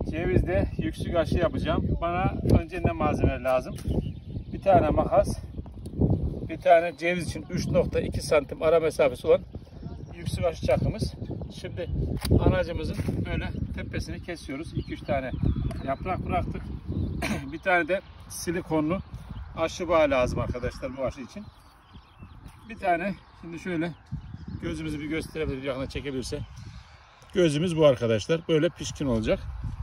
Cevizde yüksük aşı yapacağım. Bana önce ne malzeme lazım? Bir tane makas, bir tane ceviz için 3,2 santim ara mesafesi olan yüksük aşı çakımız. Şimdi anacımızın böyle tepesini kesiyoruz. 2-3 tane yaprak bıraktık. Bir tane de silikonlu aşı bağı lazım arkadaşlar bu aşı için. Bir tane şimdi şöyle gözümüzü bir gösterebilir, yakına çekebilirse. Gözümüz bu arkadaşlar. Böyle pişkin olacak.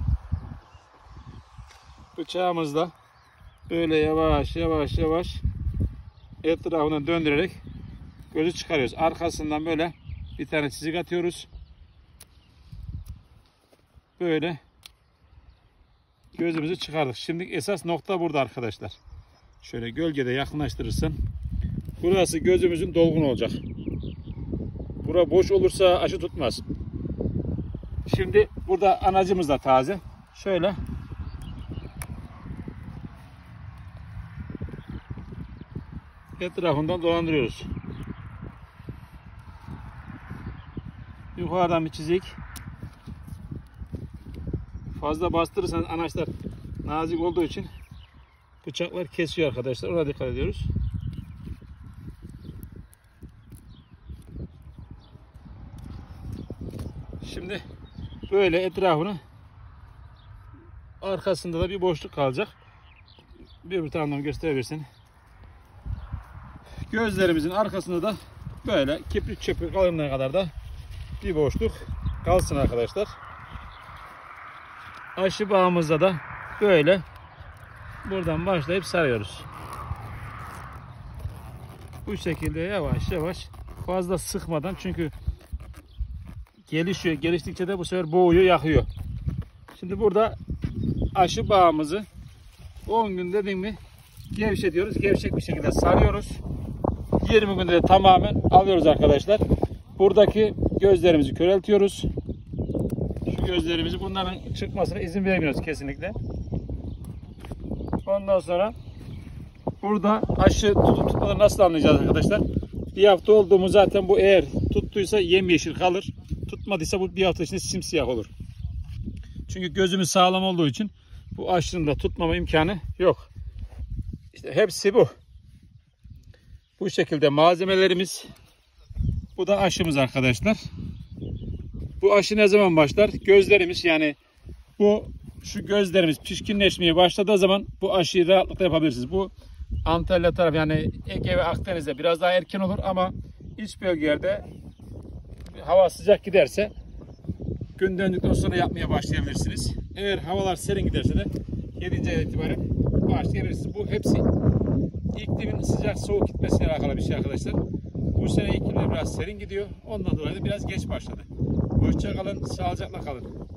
Bıçağımızla böyle yavaş yavaş etrafına döndürerek gözü çıkarıyoruz. Arkasından böyle bir tane çizik atıyoruz. Böyle gözümüzü çıkardık. Şimdi esas nokta burada arkadaşlar. Şöyle gölgede yakınlaştırırsan burası gözümüzün dolgun olacak. Bura boş olursa aşı tutmaz. Şimdi burada anacımız da taze. Şöyle etrafından dolandırıyoruz. Yukarıdan bir çizik. Fazla bastırırsanız anaçlar nazik olduğu için bıçaklar kesiyor arkadaşlar. Ona dikkat ediyoruz. Şimdi böyle etrafını, arkasında da bir boşluk kalacak. Bir tane gösterebilirsin. Gözlerimizin arkasında da böyle kibrit çöpü kalınlığı kadar da bir boşluk kalsın arkadaşlar. Aşı bağımızda da böyle buradan başlayıp sarıyoruz. Bu şekilde yavaş yavaş, fazla sıkmadan, çünkü gelişiyor. Geliştikçe de bu sefer boğuyor, yakıyor. Şimdi burada aşı bağımızı 10 gün dedim mi gevşetiyoruz. Gevşek bir şekilde sarıyoruz. 20 günde de tamamen alıyoruz arkadaşlar. Buradaki gözlerimizi köreltiyoruz. Şu gözlerimizi, bunların çıkmasına izin vermiyoruz kesinlikle. Ondan sonra burada aşı tutup tutmaları nasıl anlayacağız arkadaşlar? Bir hafta oldu mu zaten bu, eğer tuttuysa yemyeşil kalır. Tutmadıysa bu bir hafta içinde simsiyah olur. Çünkü gözümüz sağlam olduğu için bu aşının da tutmama imkanı yok. İşte hepsi bu. Bu şekilde malzemelerimiz. Bu da aşımız arkadaşlar. Bu aşı ne zaman başlar? Gözlerimiz, yani şu gözlerimiz pişkinleşmeye başladığı zaman bu aşıyı rahatlıkla yapabilirsiniz. Bu Antalya tarafı, yani Ege ve Akdeniz'de biraz daha erken olur ama iç bölgelerde hava sıcak giderse gün döndükten sonra yapmaya başlayabilirsiniz. Eğer havalar serin giderse de 7. aydan itibaren başlayabilirsiniz. Bu hepsi iklimin sıcak soğuk gitmesiyle alakalı bir şey arkadaşlar. Bu sene iklimler biraz serin gidiyor. Ondan dolayı da biraz geç başladı. Hoşça kalın, sağlıcakla kalın.